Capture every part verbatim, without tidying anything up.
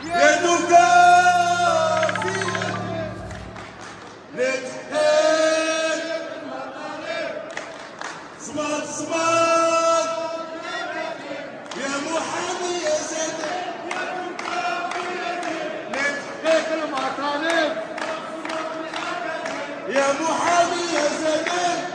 يدك في نتحيل صمد صمد يا محامي يا زيد نتحيل المطالب يا محامي يا زيد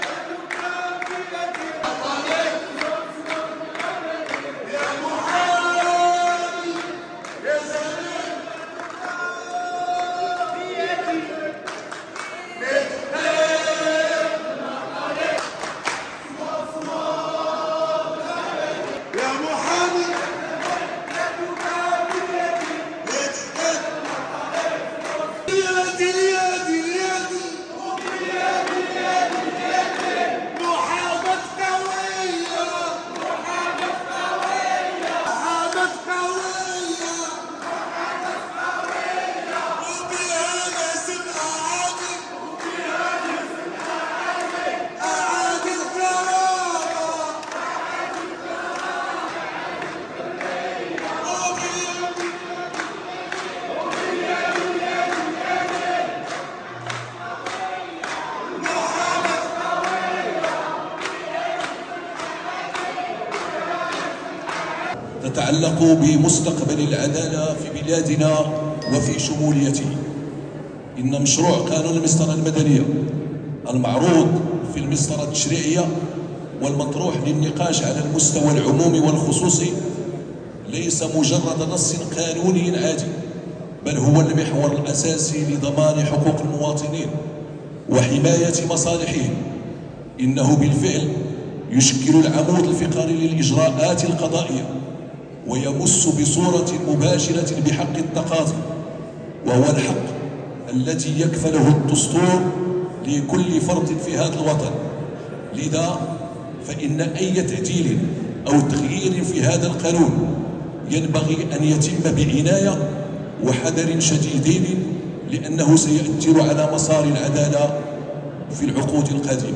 تتعلق بمستقبل العدالة في بلادنا وفي شموليته. إن مشروع قانون المسطرة المدنية المعروض في المسطرة التشريعية والمطروح للنقاش على المستوى العمومي والخصوصي ليس مجرد نص قانوني عادي، بل هو المحور الأساسي لضمان حقوق المواطنين وحماية مصالحهم. إنه بالفعل يشكل العمود الفقري للإجراءات القضائية ويمس بصورة مباشرة بحق التقاضي، وهو الحق الذي يكفله الدستور لكل فرد في هذا الوطن. لذا فإن أي تعديل أو تغيير في هذا القانون ينبغي أن يتم بعناية وحذر شديد، لأنه سيؤثر على مسار العدالة في العقود القادمة.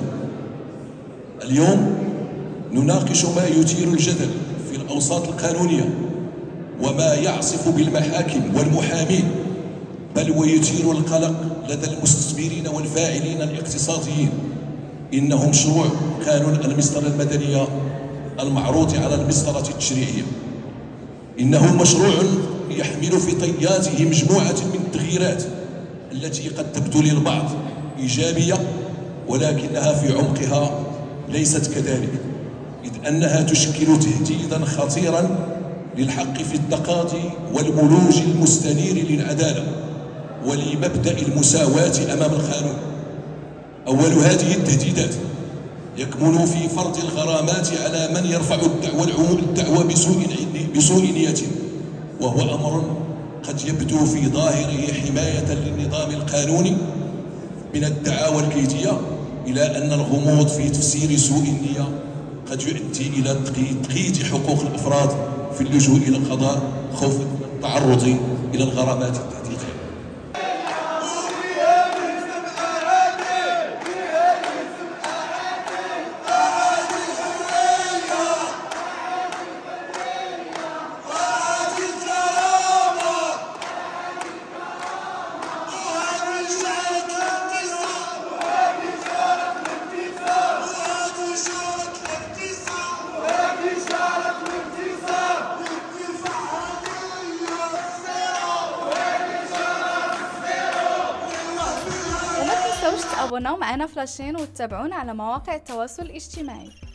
اليوم نناقش ما يثير الجدل في الأوساط القانونية وما يعصف بالمحاكم والمحامين، بل ويثير القلق لدى المستثمرين والفاعلين الاقتصاديين. إنه مشروع قانون المسطرة المدنية المعروض على المسطرة التشريعية. إنه مشروع يحمل في طياته مجموعة من التغييرات التي قد تبدو للبعض إيجابية، ولكنها في عمقها ليست كذلك، إذ أنها تشكل تهديدا خطيرا للحق في التقاضي والملوج المستنير للعدالة ولمبدأ المساواة أمام القانون. أول هذه التهديدات يكمن في فرض الغرامات على من يرفع الدعوى العموم الدعوى بسوء بسوء نية، وهو أمر قد يبدو في ظاهره حماية للنظام القانوني من الدعاوى الكيدية، إلى أن الغموض في تفسير سوء النية قد يؤدي إلى تقييد حقوق الأفراد في اللجوء إلى القضاء خوفا من التعرض إلى الغرامات التهديدية. وما تنسوش تابوناو معنا في لاشين وتتابعونا على مواقع التواصل الاجتماعي.